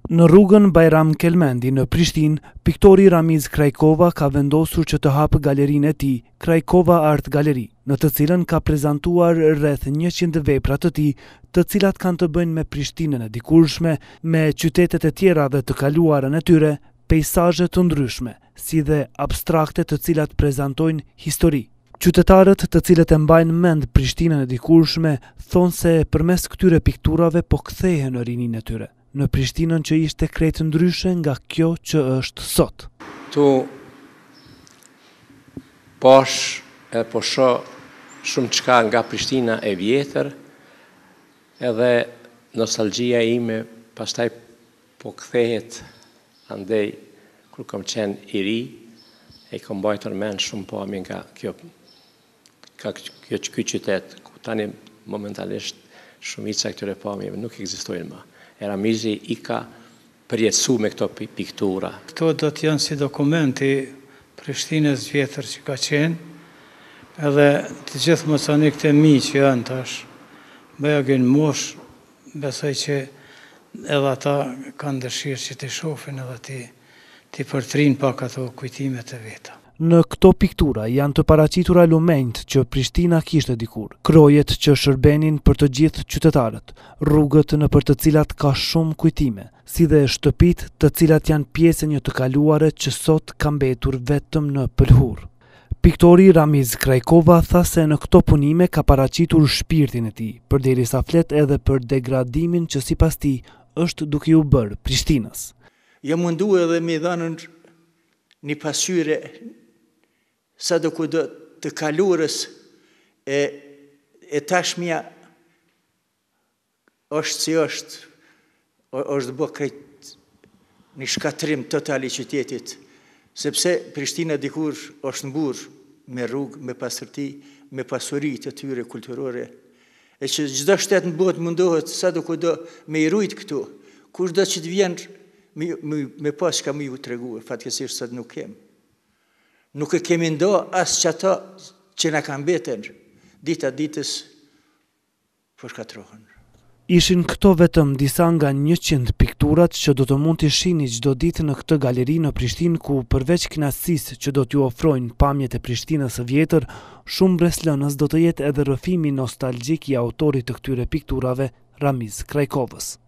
Në rrugën Bajram Kelmendi në Prishtinë, piktori Ramiz Krajkova ka vendosur që të hapë galerinë e tij, Krajkova Art Gallery, në të cilën ka prezantuar rreth 100 vepra të tij, të cilat kanë të bëjnë me Prishtinën e dikurshme, me qytetet e tjera dhe të kaluarën e tyre, peizazhe të ndryshme, si dhe abstrakte të cilat prezantojnë histori. Qytetarët të cilët e mbajnë mend Prishtinën e dikurshme thonë se përmes këtyre pikturave po kthehen në rininë e tyre, në Prishtinën që ishte krejt ndryshe nga kjo që është sot. Tu posh e po shoh shumë çka nga Prishtina e vjetër, edhe nostalgjia ime pastaj po kthehet andej kur kam qenë i ri, e kam mbajtur mend shumë pamje nga ky qytet, ku tani momentalisht shumica këtyre pamjeve nuk ekzistojnë më. Ramizi i ka përjetësu me këto piktura. Këto do të janë si dokumenti Prishtinës vjetër që ka qenë, edhe të gjithë mocanikët e mi që janë tash, bëja gënë mosh, besoj që edhe ata kanë dëshirë që të shofin edhe të përtrin pak ato kujtimet e veta. Në këto piktura janë të paraqitura lumenjt që Prishtina kishte dikur, krojet që shërbenin për të gjithë qytetarët, rrugët në për të cilat ka shumë kujtime, si dhe shtëpitë të cilat janë pjesë një të kaluare që sot ka mbetur vetëm në pëlhur. Piktori Ramiz Krajkova tha se në këto punime ka paraqitur shpirtin e tij, përderisa flet edhe për degradimin që sipas tij është duke u bërë Prishtinës. Jam mundu edhe me dhënë një pasqyre sa do kudo të kalurës e tashmja është si është bë krejt një shkatrim total i qytetit, sepse Prishtina dikur është mburë me rrugë, me pastërti, me pasuri të tyre kulturore, e që çdo shtet në botë mundohet sa do kudo me i rujt këtu, kushdo që të vjen me pas që ka më ju të regu, fatkesisht sot nuk kemë. Nuk e kemi ndo asë që ato që na kanë beten, dita ditës po shkatrohen. Ishin këto vetëm disa nga 100 pikturat që do të mund t'i shihni çdo ditë në këtë galeri në Prishtinë, ku përveç kënaqësisë që do t'ju ofrojnë pamjet e Prishtinës së vjetër, shumë breslënës do të jetë edhe rrëfimi nostalgjik i autorit të këtyre pikturave, Ramiz Krajkovës.